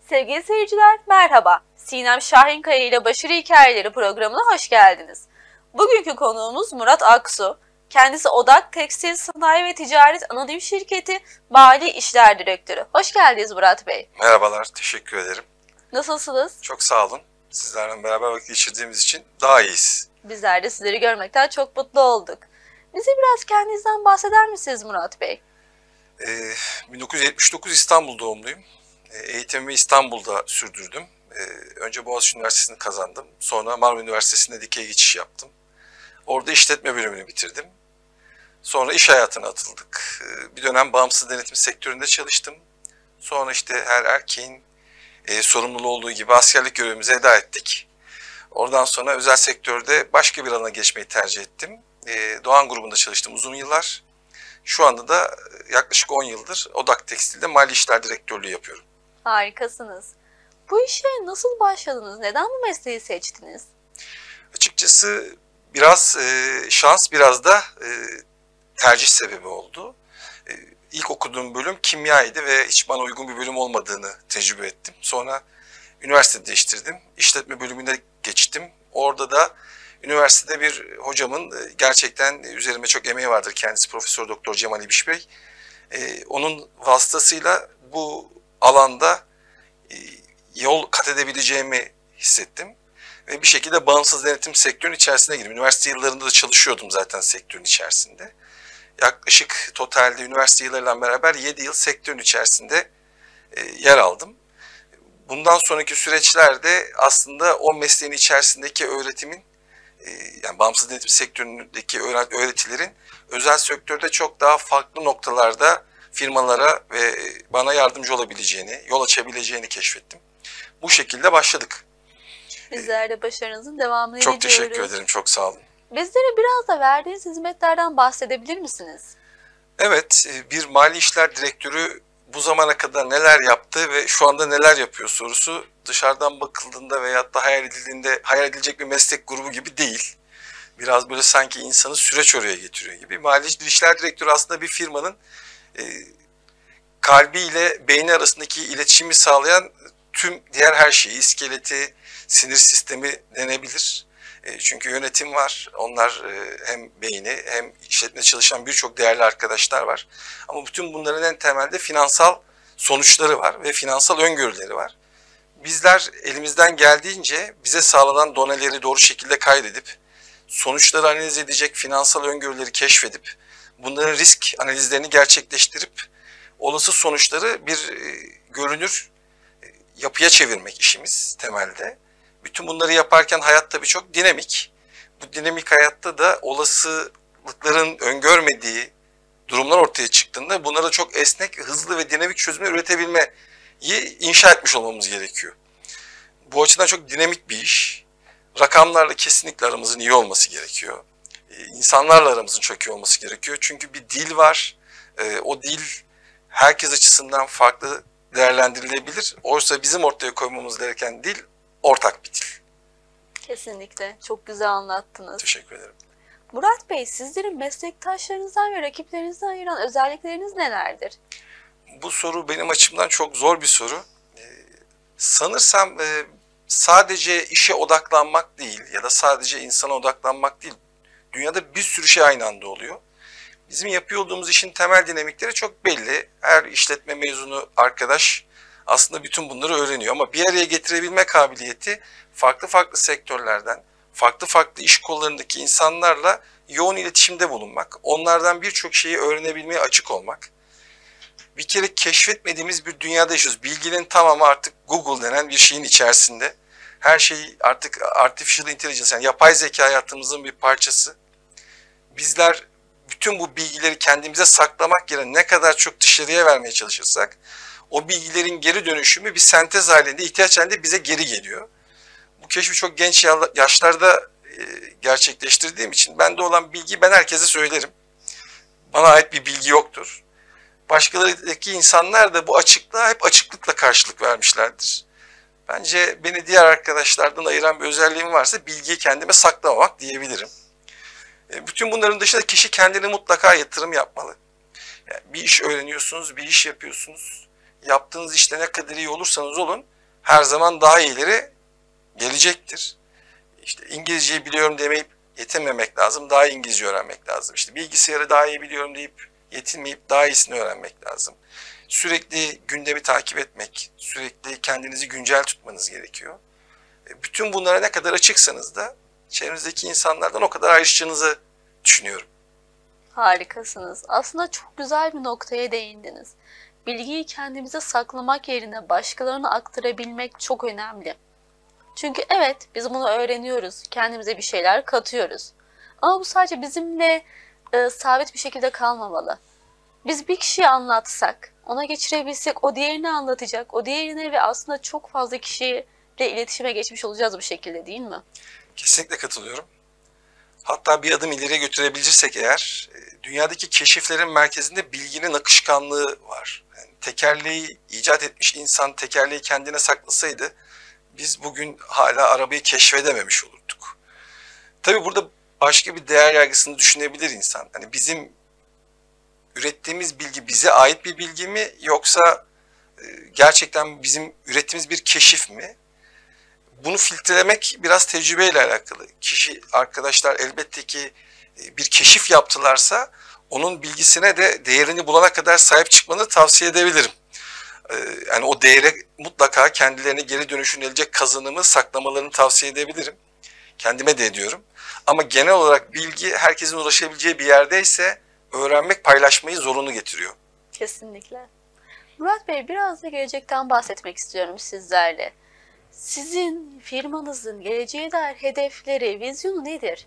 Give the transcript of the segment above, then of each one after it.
Sevgili seyirciler, merhaba. Sinem Şahinkaya ile Başarı Hikayeleri programına hoş geldiniz. Bugünkü konuğumuz Murat Aksu. Kendisi Odak Tekstil Sanayi ve Ticaret Anonim Şirketi Mali İşler Direktörü. Hoş geldiniz Murat Bey. Merhabalar, teşekkür ederim. Nasılsınız? Çok sağ olun. Sizlerle beraber vakit geçirdiğimiz için daha iyiyiz. Bizler de sizleri görmekten çok mutlu olduk. Bize biraz kendinizden bahseder misiniz Murat Bey? 1979 İstanbul doğumluyum. Eğitimimi İstanbul'da sürdürdüm. Önce Boğaziçi Üniversitesi'ni kazandım. Sonra Marmara Üniversitesi'nde dikey geçiş yaptım. Orada işletme bölümünü bitirdim. Sonra iş hayatına atıldık. Bir dönem bağımsız denetim sektöründe çalıştım. Sonra işte her erkeğin sorumluluğu olduğu gibi askerlik görevimizi eda ettik. Oradan sonra özel sektörde başka bir alana geçmeyi tercih ettim. Doğan grubunda çalıştım uzun yıllar. Şu anda da yaklaşık 10 yıldır Odak Tekstil'de Mali İşler Direktörlüğü yapıyorum. Harikasınız. Bu işe nasıl başladınız? Neden bu mesleği seçtiniz? Açıkçası biraz şans, biraz da tercih sebebi oldu. İlk okuduğum bölüm kimyaydı ve hiç bana uygun bir bölüm olmadığını tecrübe ettim. Sonra üniversite değiştirdim. İşletme bölümüne geçtim. Orada da üniversitede bir hocamın gerçekten üzerime çok emeği vardır. Kendisi Profesör Doktor Cemal İbiş Bey. Onun vasıtasıyla bu alanda yol kat edebileceğimi hissettim. Ve bir şekilde bağımsız denetim sektörünün içerisine girdim. Üniversite yıllarında da çalışıyordum zaten sektörün içerisinde. Yaklaşık totalde üniversite yıllarıyla beraber 7 yıl sektörün içerisinde yer aldım. Bundan sonraki süreçlerde aslında o mesleğin içerisindeki öğretimin, yani bağımsız denetim sektöründeki öğretilerin özel sektörde çok daha farklı noktalarda firmalara ve bana yardımcı olabileceğini, yol açabileceğini keşfettim. Bu şekilde başladık. Bizler de başarınızın devamını Çok diliyoruz. teşekkür ederim, çok sağ olun. Bizlere biraz da verdiğiniz hizmetlerden bahsedebilir misiniz? Evet, bir mali işler direktörü bu zamana kadar neler yaptı ve şu anda neler yapıyor sorusu dışarıdan bakıldığında veyahut da hayal edilecek bir meslek grubu gibi değil. Biraz böyle sanki insanı süreç oraya getiriyor gibi. Mali işler direktörü aslında bir firmanın kalbi ile beyni arasındaki iletişimi sağlayan tüm diğer her şeyi, iskeleti, sinir sistemi denebilir. Çünkü yönetim var, onlar hem beyni hem işletmede çalışan birçok değerli arkadaşlar var. Ama bütün bunların en temelde finansal sonuçları var ve finansal öngörüleri var. Bizler elimizden geldiğince bize sağlanan doneleri doğru şekilde kaydedip, sonuçları analiz edecek finansal öngörüleri keşfedip, bunların risk analizlerini gerçekleştirip, olası sonuçları bir görünür yapıya çevirmek işimiz temelde. Bütün bunları yaparken hayat tabii çok dinamik. Bu dinamik hayatta da olasılıkların öngörmediği durumlar ortaya çıktığında bunlara çok esnek, hızlı ve dinamik çözümler üretebilmeyi inşa etmiş olmamız gerekiyor. Bu açıdan çok dinamik bir iş. Rakamlarla kesinlikle aramızın iyi olması gerekiyor. İnsanlarla aramızın çok iyi olması gerekiyor. Çünkü bir dil var. O dil herkes açısından farklı değerlendirilebilir. Oysa bizim ortaya koymamız gereken dil ortak bir dil. Kesinlikle. Çok güzel anlattınız. Teşekkür ederim. Murat Bey, sizlerin meslektaşlarınızdan ve rakiplerinizden ayıran özellikleriniz nelerdir? Bu soru benim açımdan çok zor bir soru. Sanırsam sadece işe odaklanmak değil ya da sadece insana odaklanmak değil. Dünyada bir sürü şey aynı anda oluyor. Bizim yapıyor olduğumuz işin temel dinamikleri çok belli. Her işletme mezunu arkadaş aslında bütün bunları öğreniyor. Ama bir araya getirebilme kabiliyeti farklı farklı sektörlerden, farklı farklı iş kollarındaki insanlarla yoğun iletişimde bulunmak, onlardan birçok şeyi öğrenebilmeye açık olmak. Bir kere keşfetmediğimiz bir dünyada yaşıyoruz. Bilginin tamamı artık Google denen bir şeyin içerisinde. Her şey artık artificial intelligence, yani yapay zeka hayatımızın bir parçası. Bizler bütün bu bilgileri kendimize saklamak yerine ne kadar çok dışarıya vermeye çalışırsak, o bilgilerin geri dönüşümü bir sentez halinde, ihtiyaç halinde bize geri geliyor. Bu keşfi çok genç yaşlarda gerçekleştirdiğim için bende olan bilgiyi ben herkese söylerim. Bana ait bir bilgi yoktur. Başkalarındaki insanlar da bu açıklığa hep açıklıkla karşılık vermişlerdir. Bence beni diğer arkadaşlardan ayıran bir özelliğim varsa bilgiyi kendime saklamamak diyebilirim. Bütün bunların dışında kişi kendine mutlaka yatırım yapmalı. Yani bir iş öğreniyorsunuz, bir iş yapıyorsunuz. Yaptığınız işte ne kadar iyi olursanız olun, her zaman daha iyileri gelecektir. İşte İngilizceyi biliyorum demeyip yetinmemek lazım. Daha iyi İngilizce öğrenmek lazım. İşte bilgisayarı daha iyi biliyorum deyip yetinmeyip daha iyisini öğrenmek lazım. Sürekli gündemi takip etmek, sürekli kendinizi güncel tutmanız gerekiyor. Bütün bunlara ne kadar açıksanız da çevrenizdeki insanlardan o kadar ayrışacağınızı düşünüyorum. Harikasınız. Aslında çok güzel bir noktaya değindiniz. Bilgiyi kendimize saklamak yerine başkalarına aktarabilmek çok önemli. Çünkü evet, biz bunu öğreniyoruz, kendimize bir şeyler katıyoruz. Ama bu sadece bizimle sabit bir şekilde kalmamalı. Biz bir kişiye anlatsak, ona geçirebilsek, o diğerini anlatacak, o diğerine ve aslında çok fazla kişiyle iletişime geçmiş olacağız bu şekilde, değil mi? Kesinlikle katılıyorum. Hatta bir adım ileriye götürebilirsek eğer, dünyadaki keşiflerin merkezinde bilginin akışkanlığı var. Yani tekerleği icat etmiş insan tekerleği kendine saklasaydı, biz bugün hala arabayı keşfedememiş olurduk. Tabii burada başka bir değer yargısını düşünebilir insan. Hani bizim ürettiğimiz bilgi bize ait bir bilgi mi, yoksa gerçekten bizim ürettiğimiz bir keşif mi? Bunu filtrelemek biraz tecrübeyle alakalı. Arkadaşlar elbette ki bir keşif yaptılarsa onun bilgisine de değerini bulana kadar sahip çıkmanı tavsiye edebilirim. Yani o değere mutlaka kendilerine geri dönüşün gelecek kazanımı saklamalarını tavsiye edebilirim. Kendime de ediyorum. Ama genel olarak bilgi herkesin ulaşabileceği bir yerdeyse öğrenmek, paylaşmayı zorunlu getiriyor. Kesinlikle. Murat Bey, biraz da gelecekten bahsetmek istiyorum sizlerle. Sizin firmanızın geleceğe dair hedefleri, vizyonu nedir?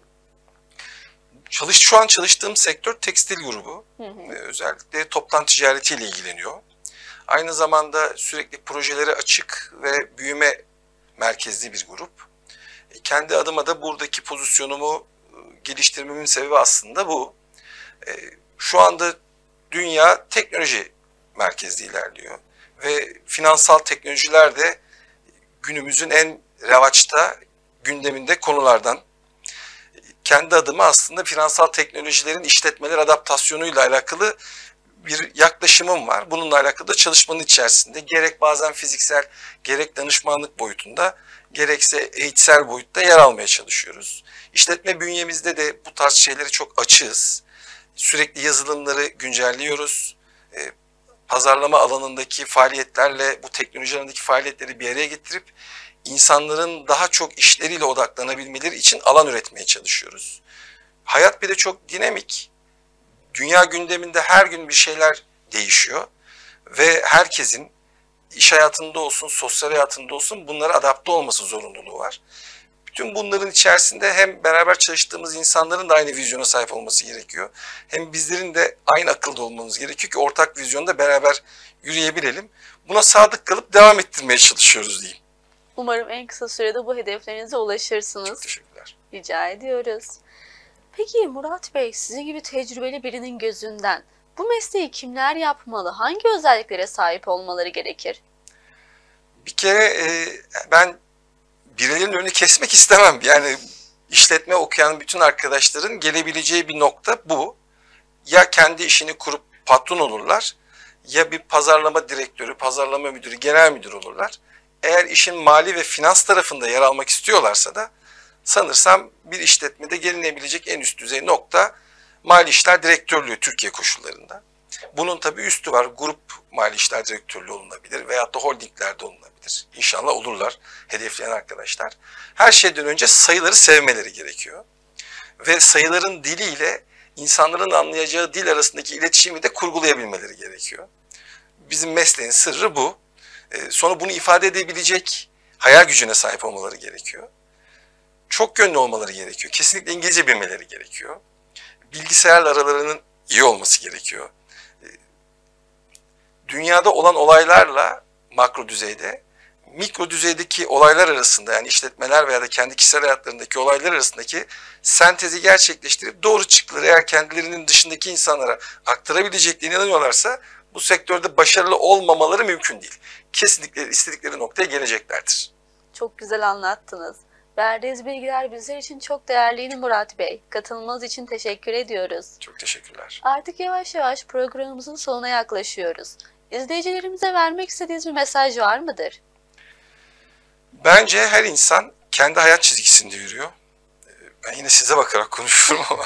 Şu an çalıştığım sektör tekstil grubu. Özellikle toptan ticaretiyle ilgileniyor. Aynı zamanda sürekli projeleri açık ve büyüme merkezli bir grup. Kendi adıma da buradaki pozisyonumu geliştirmemin sebebi aslında bu. Şu anda dünya teknoloji merkezli ilerliyor ve finansal teknolojiler de günümüzün en revaçta, gündeminde konulardan. Kendi adıma aslında finansal teknolojilerin işletmeler adaptasyonuyla alakalı bir yaklaşımım var. Bununla alakalı da çalışmanın içerisinde gerek bazen fiziksel, gerek danışmanlık boyutunda, gerekse eğitsel boyutta yer almaya çalışıyoruz. İşletme bünyemizde de bu tarz şeyleri çok açığız. Sürekli yazılımları güncelliyoruz. Pazarlama alanındaki faaliyetlerle bu teknoloji alanındaki faaliyetleri bir araya getirip insanların daha çok işleriyle odaklanabilmeleri için alan üretmeye çalışıyoruz. Hayat bir de çok dinamik. Dünya gündeminde her gün bir şeyler değişiyor ve herkesin iş hayatında olsun, sosyal hayatında olsun bunlara adapte olması zorunluluğu var. Bütün bunların içerisinde hem beraber çalıştığımız insanların da aynı vizyona sahip olması gerekiyor. Hem bizlerin de aynı akılda olmamız gerekiyor ki ortak vizyonda beraber yürüyebilelim. Buna sadık kalıp devam ettirmeye çalışıyoruz diyeyim. Umarım en kısa sürede bu hedeflerinize ulaşırsınız. Çok teşekkürler. Rica ediyoruz. Peki Murat Bey, sizin gibi tecrübeli birinin gözünden bu mesleği kimler yapmalı? Hangi özelliklere sahip olmaları gerekir? Bir kere ben birilerinin önünü kesmek istemem. Yani işletme okuyan bütün arkadaşların gelebileceği bir nokta bu. Ya kendi işini kurup patron olurlar, ya bir pazarlama direktörü, pazarlama müdürü, genel müdür olurlar. Eğer işin mali ve finans tarafında yer almak istiyorlarsa da sanırsam bir işletmede gelinebilecek en üst düzey nokta mali işler direktörlüğü Türkiye koşullarında. Bunun tabii üstü var. Grup mali işler direktörlüğü olunabilir veyahut da holdinglerde olunabilir. İnşallah olurlar hedefleyen arkadaşlar. Her şeyden önce sayıları sevmeleri gerekiyor. Ve sayıların diliyle insanların anlayacağı dil arasındaki iletişimi de kurgulayabilmeleri gerekiyor. Bizim mesleğin sırrı bu. Sonra bunu ifade edebilecek hayal gücüne sahip olmaları gerekiyor. Çok yönlü olmaları gerekiyor. Kesinlikle İngilizce bilmeleri gerekiyor. Bilgisayarla aralarının iyi olması gerekiyor. Dünyada olan olaylarla makro düzeyde, mikro düzeydeki olaylar arasında, yani işletmeler veya da kendi kişisel hayatlarındaki olaylar arasındaki sentezi gerçekleştirip doğru çıktıları eğer kendilerinin dışındaki insanlara aktarabileceklerine inanıyorlarsa bu sektörde başarılı olmamaları mümkün değil. Kesinlikle istedikleri noktaya geleceklerdir. Çok güzel anlattınız. Verdiğiniz bilgiler bizler için çok değerliydi Murat Bey. Katılmanız için teşekkür ediyoruz. Çok teşekkürler. Artık yavaş yavaş programımızın sonuna yaklaşıyoruz. İzleyicilerimize vermek istediğiniz bir mesaj var mıdır? Bence her insan kendi hayat çizgisinde yürüyor. Ben yine size bakarak konuşuyorum ama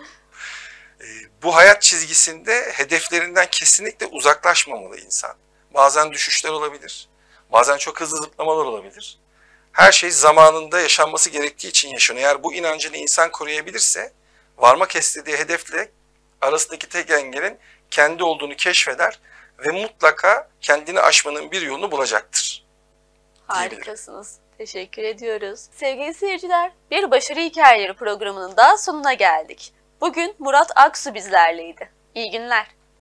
bu hayat çizgisinde hedeflerinden kesinlikle uzaklaşmamalı insan. Bazen düşüşler olabilir, bazen çok hızlı zıplamalar olabilir. Her şey zamanında yaşanması gerektiği için yaşanıyor. Eğer bu inancını insan koruyabilirse, varmak istediği hedefle arasındaki tek engelin kendi olduğunu keşfeder ve mutlaka kendini aşmanın bir yolunu bulacaktır. Harikasınız. Teşekkür ediyoruz. Sevgili seyirciler, bir başarı hikayeleri programının daha sonuna geldik. Bugün Murat Aksu bizlerleydi. İyi günler.